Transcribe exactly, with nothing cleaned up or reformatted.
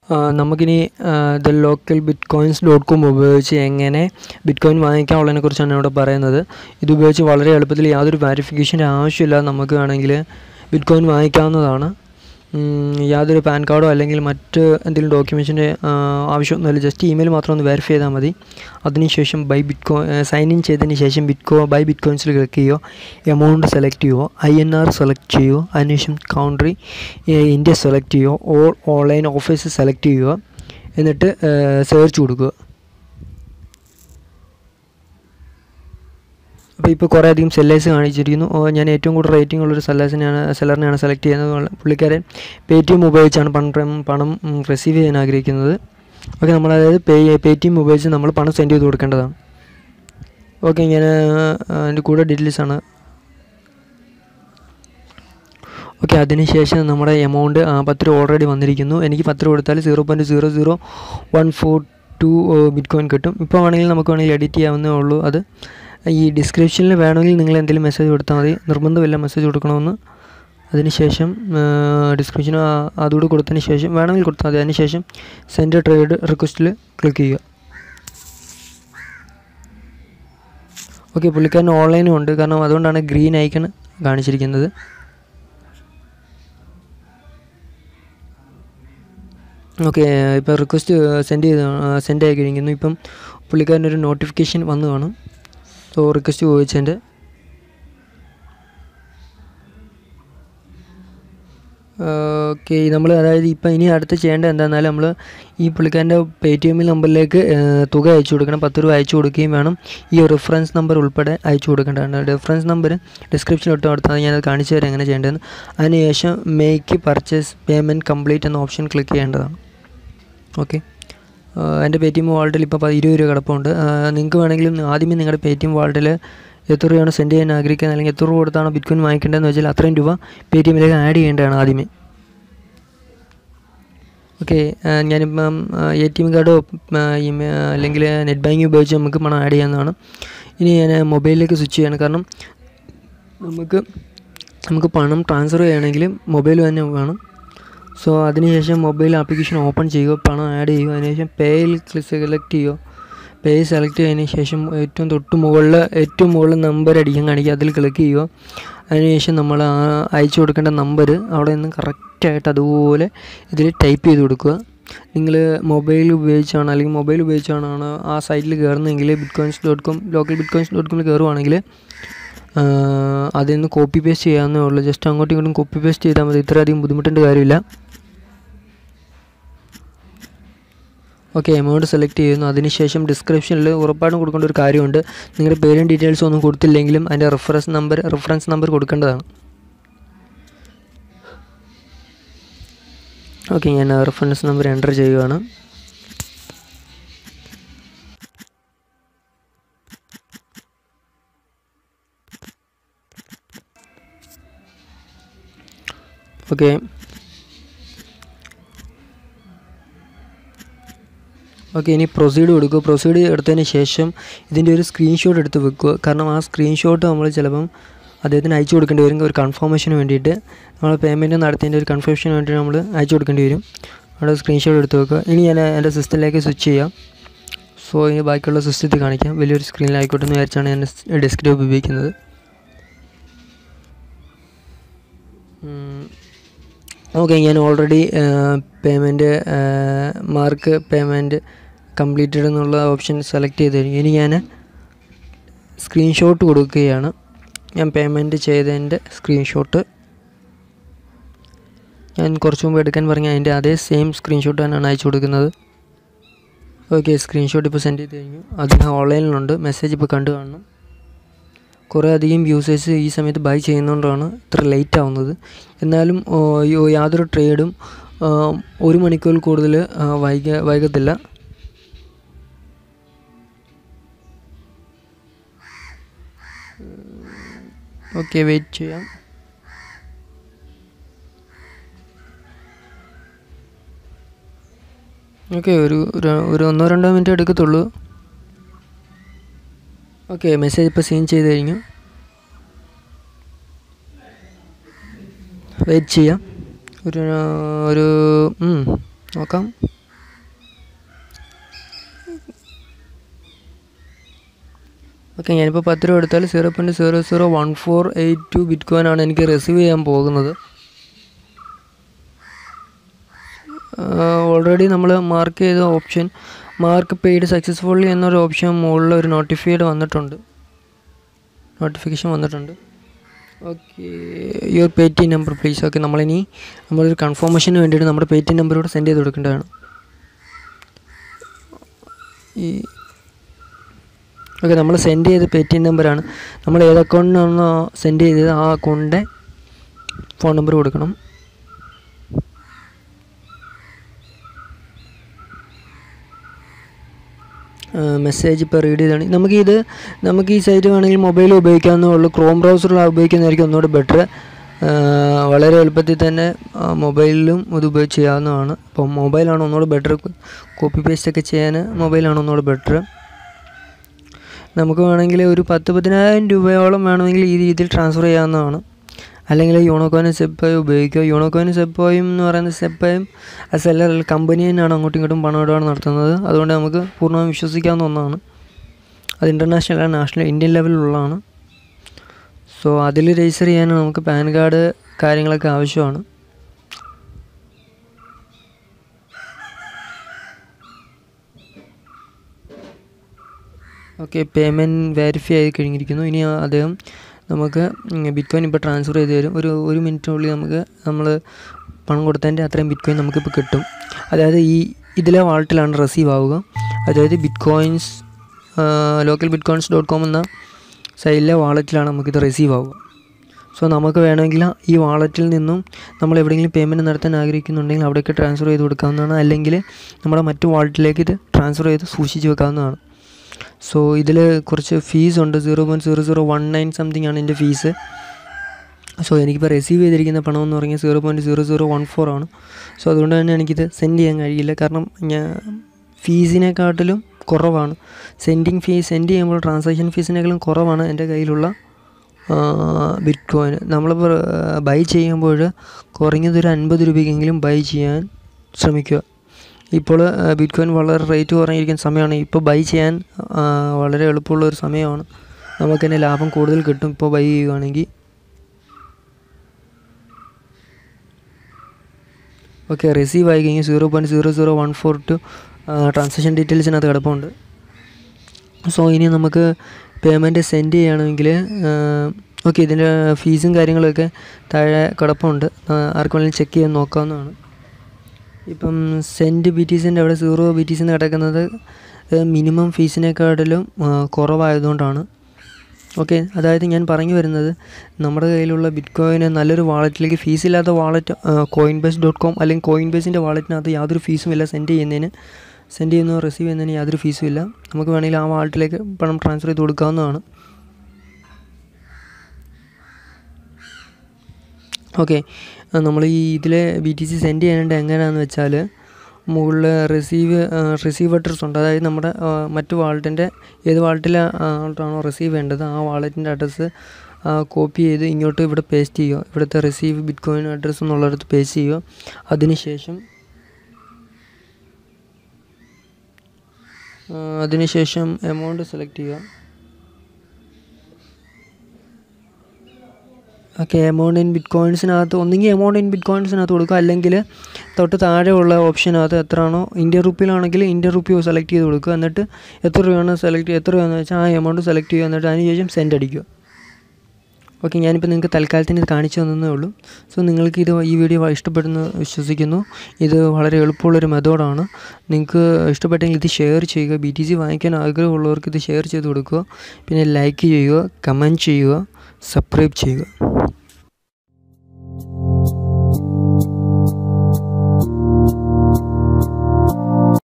നമുക്കിനി the local bitcoins dot com ഉപയോഗിച്ച് എങ്ങനെ ബിറ്റ് കോയിൻ വാങ്ങിക്കാനുള്ളതിനെ കുറിച്ചാണ് ഇവിടെ പറയുന്നത്. ഇത് ഉപയോഗിച്ച് വളരെ എളുപ്പത്തിൽ യാതൊരു വെരിഫിക്കേഷൻ്റെ ആവശ്യമില്ലാതെ നമുക്ക് വേണമെങ്കിൽ ബിറ്റ് കോയിൻ വാങ്ങിക്കാവുന്നതാണ്. യാതൊരു പാൻ കാർഡോ അല്ലെങ്കിൽ മറ്റ് എന്തെങ്കിലും ഡോക്യുമെൻസിൻ്റെ ആവശ്യമൊന്നുമില്ല. ജസ്റ്റ് ഇമെയിൽ മാത്രം ഒന്ന് വെരിഫൈ ചെയ്താൽ മതി. അതിനുശേഷം buy bitcoin sign in ചെയ്തതിന് ശേഷം ബിറ്റ് കോ ബൈ ബിറ്റ് കോയിൻസിൽ ക്ലിക്ക് ചെയ്യുമോ, എമൗണ്ട് സെലക്ട് ചെയ്യുമോ, ഐ എൻ ആർ സെലക്ട് ചെയ്യുമോ, അതിനുശേഷം കൺട്രി ഇന്ത്യ സെലക്ട് ചെയ്യുമോ, ഓൾ ഓൺലൈൻ ഓഫീസ് സെലക്ട് ചെയ്യുക, എന്നിട്ട് സെർച്ച് കൊടുക്കുക. അപ്പോൾ ഇപ്പോൾ കുറേ അധികം സെല്ലേഴ്സ് കാണിച്ചിരിക്കുന്നു. ഞാൻ ഏറ്റവും കൂടുതൽ റേറ്റിംഗ് ഉള്ളൊരു സെല്ലേഴ്സിനെയാണ് സെല്ലറിനെയാണ് സെലക്ട് ചെയ്യുന്നത്. പുള്ളിക്കാരൻ പേ ടി എം ഉപയോഗിച്ചാണ് പണം പണം റിസീവ് ചെയ്യാൻ ആഗ്രഹിക്കുന്നത്. ഓക്കെ, നമ്മൾ അതായത് പേ പേ ടി എം ഉപയോഗിച്ച് നമ്മൾ പണം സെൻഡ് ചെയ്ത് കൊടുക്കേണ്ടതാണ്. ഓക്കെ, ഞാൻ അതിൻ്റെ കൂടെ ഡീറ്റെയിൽസാണ്. ഓക്കെ, അതിനുശേഷം നമ്മുടെ എമൗണ്ട് പത്ത് രൂപ ഓൾറെഡി വന്നിരിക്കുന്നു. എനിക്ക് പത്ത് രൂപ കൊടുത്താൽ zero point zero zero one four two bitcoin കിട്ടും. ഇപ്പോൾ വേണമെങ്കിൽ നമുക്ക് വേണമെങ്കിൽ എഡിറ്റ് ചെയ്യാവുന്നേ ഉള്ളൂ. അത് ഈ ഡിസ്ക്രിപ്ഷനിൽ വേണമെങ്കിൽ നിങ്ങൾ എന്തെങ്കിലും മെസ്സേജ് കൊടുത്താൽ മതി. നിർബന്ധമില്ല മെസ്സേജ് കൊടുക്കണമെന്ന്. അതിനുശേഷം ഡിസ്ക്രിപ്ഷൻ അതുകൂടി കൊടുത്തതിന് ശേഷം വേണമെങ്കിൽ കൊടുത്താൽ മതി. അതിനുശേഷം സെൻഡ് ട്രേഡ് റിക്വസ്റ്റിൽ ക്ലിക്ക് ചെയ്യുക. ഓക്കെ, പുള്ളിക്കാരൻ ഓൺലൈനും ഉണ്ട്, കാരണം അതുകൊണ്ടാണ് ഗ്രീൻ ഐക്കൺ കാണിച്ചിരിക്കുന്നത്. ഓക്കെ, ഇപ്പോൾ റിക്വസ്റ്റ് സെൻഡ് ചെയ്ത് സെൻഡ് ആയി കഴിഞ്ഞിരിക്കുന്നു. ഇപ്പം പുള്ളിക്കാരനൊരു നോട്ടിഫിക്കേഷൻ വന്നു കാണും. സോ റിക്വസ്റ്റ് ചോദിച്ചതിൻ്റെ ഓക്കെ, നമ്മൾ അതായത് ഇപ്പം ഇനി അടുത്ത് ചെയ്യേണ്ടത് എന്താണെന്നാലും നമ്മൾ ഈ പുള്ളിക്കാരൻ്റെ പേ ടി എം നമ്പറിലേക്ക് തുക അയച്ചു കൊടുക്കണം. പത്ത് രൂപ അയച്ചു കൊടുക്കുകയും വേണം. ഈ റെഫറൻസ് നമ്പർ ഉൾപ്പെടെ അയച്ചു കൊടുക്കേണ്ടതാണ്. റെഫറൻസ് നമ്പർ ഡിസ്ക്രിപ്ഷനിൽ ഇട്ട് കൊടുത്താൽ ഞാനത് കാണിച്ചു തരാം എങ്ങനെ ചെയ്യേണ്ടതെന്ന്. അതിനുശേഷം മേക്ക് പർച്ചേസ് പേയ്മെൻറ്റ് കംപ്ലീറ്റ് എന്ന ഓപ്ഷൻ ക്ലിക്ക് ചെയ്യേണ്ടതാണ്. ഓക്കെ, എൻ്റെ പേ ടി എം വാളറ്റിൽ ഇപ്പോൾ ഇരുപത് രൂപ കിടപ്പുണ്ട്. നിങ്ങൾക്ക് വേണമെങ്കിലും ആദ്യമേ നിങ്ങളുടെ പേ ടി എം വാളറ്റിൽ എത്ര രൂപയാണ് സെൻഡ് ചെയ്യാൻ ആഗ്രഹിക്കുന്നത്, അല്ലെങ്കിൽ എത്ര രൂപ കൊടുത്താണ് ബിറ്റ് കോയിൻ വാങ്ങിക്കേണ്ടതെന്ന് വെച്ചാൽ അത്രയും രൂപ പേ ടി എമ്മിലേക്ക് ആഡ് ചെയ്യേണ്ടതാണ് ആദ്യമേ. ഓക്കെ, ഞാനിപ്പം എ ടി എം കാർഡോ അല്ലെങ്കിൽ നെറ്റ് ബാങ്കിങ് ഉപയോഗിച്ച് നമുക്ക് പണം ആഡ് ചെയ്യാവുന്നതാണ്. ഇനി ഞാൻ മൊബൈലിലേക്ക് സ്വിച്ച് ചെയ്യണം, കാരണം നമുക്ക് നമുക്ക് പണം ട്രാൻസ്ഫർ ചെയ്യണമെങ്കിൽ മൊബൈൽ തന്നെ വേണം. സോ അതിനുശേഷം മൊബൈൽ ആപ്ലിക്കേഷൻ ഓപ്പൺ ചെയ്യുക, പണം ആഡ് ചെയ്യുക. അതിനുശേഷം പേയിൽ സെലക്ട് ചെയ്യുക. പേ സെലക്ട് ചെയ്തതിന് ശേഷം ഏറ്റവും തൊട്ട് മുകളിൽ ഏറ്റവും മുകളിൽ നമ്പർ അടിക്കാൻ കാണിക്കുക, അതിൽ ക്ലിക്ക് ചെയ്യുക. അതിനുശേഷം നമ്മൾ ആ അയച്ചു കൊടുക്കേണ്ട നമ്പർ അവിടെ നിന്ന് കറക്റ്റായിട്ട് അതുപോലെ ഇതിൽ ടൈപ്പ് ചെയ്ത് കൊടുക്കുക. നിങ്ങൾ മൊബൈൽ ഉപയോഗിച്ചാണ് അല്ലെങ്കിൽ മൊബൈൽ ഉപയോഗിച്ചാണ് ആ സൈറ്റിൽ കയറുന്നതെങ്കിൽ bitcoins dot com local bitcoins dot കോമിൽ കയറുവാണെങ്കിൽ അതിൽ നിന്ന് കോപ്പി പേസ്റ്റ് ചെയ്യാവുന്നേ ഉള്ളൂ. ജസ്റ്റ് അങ്ങോട്ടും ഇങ്ങോട്ടും കോപ്പി പേസ്റ്റ് ചെയ്താൽ മതി. ഇത്രയധികം ബുദ്ധിമുട്ടേണ്ട കാര്യമില്ല. ഓക്കെ, എമൗണ്ട് സെലക്ട് ചെയ്യുന്നു. അതിനുശേഷം ഡിസ്ക്രിപ്ഷനിൽ ഉറപ്പായിട്ടും കൊടുക്കേണ്ട ഒരു കാര്യമുണ്ട്. നിങ്ങളുടെ പേരും ഡീറ്റെയിൽസ് ഒന്നും കൊടുത്തില്ലെങ്കിലും അതിൻ്റെ റെഫറൻസ് നമ്പർ റെഫറൻസ് നമ്പർ കൊടുക്കേണ്ടതാണ്. ഓക്കെ, ഞാൻ റെഫറൻസ് നമ്പർ എൻ്റർ ചെയ്യുകയാണ്. ഓക്കെ, ഓക്കെ ഇനി പ്രൊസീഡ് കൊടുക്കുക. പ്രൊസീഡ് എടുത്തതിന് ശേഷം ഇതിൻ്റെ ഒരു സ്ക്രീൻഷോട്ട് എടുത്ത് വെക്കുക. കാരണം ആ സ്ക്രീൻഷോട്ട് നമ്മൾ ചിലപ്പം അദ്ദേഹത്തിന് അയച്ചു കൊടുക്കേണ്ടി വരും. ഒരു കൺഫർമേഷന് വേണ്ടിയിട്ട് നമ്മൾ പേയ്മെൻറ്റ് നടത്തിയതിൻ്റെ ഒരു കൺഫർമേഷന് വേണ്ടിയിട്ട് നമ്മൾ അയച്ചു കൊടുക്കേണ്ടി വരും. അവിടെ സ്ക്രീൻഷോട്ട് എടുത്ത് വെക്കുക. ഇനി ഞാൻ എൻ്റെ സിസ്റ്റത്തിലേക്ക് സ്വിച്ച് ചെയ്യാം. സോ ഇനി ബാക്കിയുള്ള സിസ്റ്റത്തിൽ കാണിക്കാം. വലിയൊരു സ്ക്രീനിലായിക്കോട്ടെ എന്ന് വിചാരിച്ചാണ് ഞാൻ ഡെസ്ക്ടോപ്പ് ഉപയോഗിക്കുന്നത്. ഓക്കെ, ഞാൻ already payment mark payment completed എന്നുള്ള ഓപ്ഷൻ സെലക്ട് ചെയ്ത് കഴിഞ്ഞു. ഇനി ഞാൻ സ്ക്രീൻഷോട്ട് കൊടുക്കുകയാണ്. ഞാൻ പേയ്മെൻറ്റ് ചെയ്തതിൻ്റെ സ്ക്രീൻഷോട്ട് ഞാൻ കുറച്ച് മുമ്പ് എടുക്കാൻ പറഞ്ഞ അതിൻ്റെ അതേ സെയിം സ്ക്രീൻഷോട്ട് തന്നെയാണ് അയച്ചു കൊടുക്കുന്നത്. ഓക്കെ, സ്ക്രീൻഷോട്ട് ഇപ്പോൾ സെൻഡ് ചെയ്ത് കഴിഞ്ഞു. അതിന് ഓൺലൈനിലുണ്ട്. മെസ്സേജ് ഇപ്പോൾ കണ്ടു കാണണം. കുറേ അധികം യൂസേഴ്സ് ഈ സമയത്ത് ബൈ ചെയ്യുന്നതുകൊണ്ടാണ് ഇത്ര ലേറ്റ് ആവുന്നത്. എന്നാലും യാതൊരു ട്രേഡും ഒരു മണിക്കൂറിൽ കൂടുതൽ വൈക വൈകത്തില്ല. ഓക്കെ, വെയിറ്റ് ചെയ്യാം. ഓക്കെ, ഒരു ഒരു ഒന്നോ രണ്ടോ മിനിറ്റ് എടുക്കത്തുള്ളൂ. ഓക്കെ, മെസ്സേജ് ഇപ്പോൾ സീൻ ചെയ്ത് കഴിഞ്ഞു. വെയിറ്റ് ചെയ്യാം. ഒരു ഒരു നോക്കാം. ഓക്കെ, ഞാനിപ്പോൾ പത്ത് രൂപ എടുത്താൽ zero point zero zero one four eight two bitcoin ആണ് എനിക്ക് റിസീവ് ചെയ്യാൻ പോകുന്നത്. ഓൾറെഡി നമ്മൾ മാർക്ക് ചെയ്ത ഓപ്ഷൻ മാർക്ക് പെയ്ഡ് സക്സസ്ഫുള്ളി എന്നൊരു ഓപ്ഷൻ മുകളിൽ ഒരു നോട്ടിഫൈഡ് വന്നിട്ടുണ്ട്, നോട്ടിഫിക്കേഷൻ വന്നിട്ടുണ്ട്. Okay, your pay T number please. Okay, നമ്മളിനി നമ്മളൊരു കൺഫർമേഷന് വേണ്ടിയിട്ട് നമ്മുടെ പേ ടി നമ്പറോട് സെൻഡ് ചെയ്ത് കൊടുക്കേണ്ടതാണ്. ഈ ഓക്കെ, നമ്മൾ സെൻഡ് ചെയ്ത പേ ടി എം നമ്പറാണ്. നമ്മൾ ഏത് അക്കൗണ്ടിനാണോ സെൻഡ് ചെയ്തത് ആ അക്കൗണ്ടിൻ്റെ ഫോൺ നമ്പർ കൊടുക്കണം. മെസ്സേജ് ഇപ്പോൾ റീഡ് ചെയ്താണ്. നമുക്കിത് നമുക്ക് ഈ സൈറ്റ് വേണമെങ്കിൽ മൊബൈൽ ഉപയോഗിക്കാവുന്നേ ഉള്ളൂ. ക്രോം ബ്രൗസറിൽ ഉപയോഗിക്കുന്നതായിരിക്കും ഒന്നുകൂടെ ബെറ്റർ. വളരെ എളുപ്പത്തിൽ തന്നെ മൊബൈലിലും ഇത് ഉപയോഗിച്ച് ചെയ്യാവുന്നതാണ്. അപ്പോൾ മൊബൈലാണ് ഒന്നുകൂടെ ബെറ്റർ. കോപ്പി പേസ്റ്റ് ഒക്കെ ചെയ്യാൻ മൊബൈലാണ് ഒന്നുകൂടെ ബെറ്റർ. നമുക്ക് വേണമെങ്കിൽ ഒരു പത്ത് പതിനായിരം രൂപയോളം വേണമെങ്കിൽ ഈ രീതിയിൽ ട്രാൻസ്ഫർ ചെയ്യാവുന്നതാണ്. അല്ലെങ്കിൽ യൂണോകോയിനും സെപ്പോയും ഉപയോഗിക്കുക. യൂണോകോയിനും സെപ്പോയും എന്ന് പറയുന്ന സെപ്പോയും ആ സെല്ലർ കമ്പനി തന്നെയാണ് അങ്ങോട്ടും ഇങ്ങോട്ടും പണം ഇടപാട് നടത്തുന്നത്. അതുകൊണ്ട് നമുക്ക് പൂർണ്ണമായും വിശ്വസിക്കാവുന്ന ഒന്നാണ്. അത് ഇൻ്റർനാഷണൽ അല്ല, നാഷണൽ ഇന്ത്യൻ ലെവലിലുള്ളതാണ്. സോ അതിൽ രജിസ്റ്റർ ചെയ്യാൻ നമുക്ക് പാൻ കാർഡ് കാര്യങ്ങളൊക്കെ ആവശ്യമാണ്. ഓക്കെ, പേയ്മെൻറ്റ് വെരിഫൈ ആയി കഴിഞ്ഞിരിക്കുന്നു. ഇനി അദ്ദേഹം നമുക്ക് ബിറ്റ് കോയിൻ ഇപ്പോൾ ട്രാൻസ്ഫർ ചെയ്ത് തരും. ഒരു ഒരു മിനിറ്റിനുള്ളിൽ നമുക്ക് നമ്മൾ പണം കൊടുത്തതിൻ്റെ അത്രയും ബിറ്റ് കോയിൻ നമുക്കിപ്പോൾ കിട്ടും. അതായത് ഈ ഇതിലെ വാളറ്റിലാണ് റിസീവ് ആവുക. അതായത് bitcoins local bitcoins dot com എന്ന സൈറ്റിലെ വാളറ്റിലാണ് നമുക്കിത് റിസീവ് ആവുക. സോ നമുക്ക് വേണമെങ്കിൽ ഈ വാളറ്റിൽ നിന്നും നമ്മൾ എവിടെയെങ്കിലും പേയ്മെൻറ്റ് നടത്താൻ ആഗ്രഹിക്കുന്നുണ്ടെങ്കിൽ അവിടേക്ക് ട്രാൻസ്ഫർ ചെയ്ത് കൊടുക്കാവുന്നതാണ്. അല്ലെങ്കിൽ നമ്മുടെ മറ്റു വാളറ്റിലേക്ക് ഇത് ട്രാൻസ്ഫർ ചെയ്ത് സൂക്ഷിച്ച് വെക്കാവുന്നതാണ്. സോ ഇതിൽ കുറച്ച് ഫീസ് ഉണ്ട്. Zero point zero zero one nine something ആണ് എൻ്റെ ഫീസ്. സോ എനിക്കിപ്പോൾ റിസീവ് ചെയ്തിരിക്കുന്ന പണം എന്ന് പറഞ്ഞാൽ zero point zero zero one four ആണ്. സോ അതുകൊണ്ട് തന്നെ എനിക്കിത് സെൻഡ് ചെയ്യാൻ കഴിയില്ല. കാരണം ഞാൻ ഫീസിനെക്കാട്ടിലും കുറവാണ് സെൻഡിങ് ഫീസ്. സെൻഡ് ചെയ്യുമ്പോൾ ട്രാൻസാക്ഷൻ ഫീസിനേക്കാളും കുറവാണ് എൻ്റെ കയ്യിലുള്ള ബിറ്റ് കോയിൻ. നമ്മളിപ്പോൾ ബൈ ചെയ്യുമ്പോൾ കുറഞ്ഞതൊരു അൻപത് രൂപയ്ക്കെങ്കിലും ബൈ ചെയ്യാൻ ശ്രമിക്കുക. ഇപ്പോൾ ബിറ്റ് കോയിൻ വളരെ റേറ്റ് കുറഞ്ഞിരിക്കുന്ന സമയമാണ്. ഇപ്പോൾ ബൈ ചെയ്യാൻ വളരെ എളുപ്പമുള്ള ഒരു സമയമാണ്. നമുക്ക് തന്നെ ലാഭം കൂടുതൽ കിട്ടും ഇപ്പോൾ ബൈ ചെയ്യുകയാണെങ്കിൽ. ഓക്കെ, റിസീവ് ആയി കഴിഞ്ഞാൽ zero point zero zero one four two transaction ഡീറ്റെയിൽസിനകത്ത് കിടപ്പുണ്ട്. സോ ഇനി നമുക്ക് പേയ്മെൻറ്റ് സെൻഡ് ചെയ്യുകയാണെങ്കിൽ ഓക്കെ, ഇതിൻ്റെ ഫീസും കാര്യങ്ങളൊക്കെ താഴെ കിടപ്പുണ്ട്. ആർക്ക് വേണമെങ്കിലും ചെക്ക് ചെയ്യാൻ നോക്കാവുന്നതാണ്. ഇപ്പം സെൻറ്റ് ബി ടി സിൻ്റെ അവിടെ സീറോ ബി ടി സിന്ന് കിടക്കുന്നത് മിനിമം ഫീസിനെക്കാട്ടിലും കുറവായതുകൊണ്ടാണ്. ഓക്കെ, അതായത് ഞാൻ പറഞ്ഞു വരുന്നത് നമ്മുടെ കയ്യിലുള്ള ബിറ്റ് കോയിന് നല്ലൊരു വാളറ്റിലേക്ക് ഫീസില്ലാത്ത wallet coinbase dot com അല്ലെങ്കിൽ കോയിൻ ബേസിൻ്റെ വാളറ്റിനകത്ത് യാതൊരു ഫീസുമില്ല. സെൻഡ് ചെയ്യുന്നതിന് സെൻഡ് ചെയ്യുന്നതോ റിസീവ് ചെയ്യുന്നതിന് യാതൊരു ഫീസും ഇല്ല. നമുക്ക് വേണമെങ്കിൽ ആ വാളറ്റിലേക്ക് പണം ട്രാൻസ്ഫർ ചെയ്ത് കൊടുക്കാവുന്നതാണ്. ഓക്കെ, നമ്മൾ ഈ ഇതിലെ ബി ടി സി സെൻഡ് ചെയ്യാനായിട്ട് എങ്ങനെയാണെന്ന് വെച്ചാൽ മുകളിൽ റിസീവ് റിസീവ് അഡ്രസ്സ് ഉണ്ട്. അതായത് നമ്മുടെ മറ്റു വാളറ്റിൻ്റെ ഏത് വാളറ്റിൽ ആണോ റിസീവ് ചെയ്യേണ്ടത് ആ വാളറ്റിൻ്റെ അഡ്രസ്സ് കോപ്പി ചെയ്ത് ഇങ്ങോട്ട് ഇവിടെ പേസ്റ്റ് ചെയ്യുക. ഇവിടുത്തെ റിസീവ് ബിറ്റ് കോയിൻ അഡ്രസ്സ് എന്നുള്ളിടത്ത് പേസ്റ്റ് ചെയ്യുക. അതിനുശേഷം അതിനുശേഷം എമൗണ്ട് സെലക്ട് ചെയ്യുക. ഓക്കെ, എമൗണ്ട് ഇൻ ബിറ്റ് കോയിൻസിനകത്ത് ഒന്നെങ്കിൽ എമൗണ്ട് ഇൻ ബിറ്റ് കോയിൻസിനകത്ത് കൊടുക്കുക, അല്ലെങ്കിൽ തൊട്ട് താഴെയുള്ള ഓപ്ഷനകത്ത് എത്രയാണോ ഇന്ത്യൻ റുപ്പിയിലാണെങ്കിൽ ഇന്ത്യൻ റുപ്പി സെലക്ട് ചെയ്ത് കൊടുക്കുക. എന്നിട്ട് എത്ര രൂപയാണ് സെലക്ട് എത്ര രൂപയെന്ന് വെച്ചാൽ ആ എമൗണ്ട് സെലക്ട് ചെയ്യുക. എന്നിട്ട് അതിനുശേഷം സെൻഡ് അടിക്കുക. ഓക്കെ, ഞാനിപ്പോൾ നിങ്ങൾക്ക് തൽക്കാലത്തിന് ഇത് കാണിച്ചു തന്നേ ഉള്ളൂ. സോ നിങ്ങൾക്ക് ഇത് ഈ വീഡിയോ ഇഷ്ടപ്പെടുന്നു വിശ്വസിക്കുന്നു. ഇത് വളരെ എളുപ്പമുള്ളൊരു മെത്തേഡാണ്. നിങ്ങൾക്ക് ഇഷ്ടപ്പെട്ടെങ്കിൽ ഇത് ഷെയർ ചെയ്യുക. ബി ടി സി വാങ്ങിക്കാൻ ആഗ്രഹമുള്ളവർക്ക് ഇത് ഷെയർ ചെയ്ത് കൊടുക്കുക. പിന്നെ ലൈക്ക് ചെയ്യുക, കമൻറ്റ് ചെയ്യുക, സബ്സ്ക്രൈബ് ചെയ്യുക.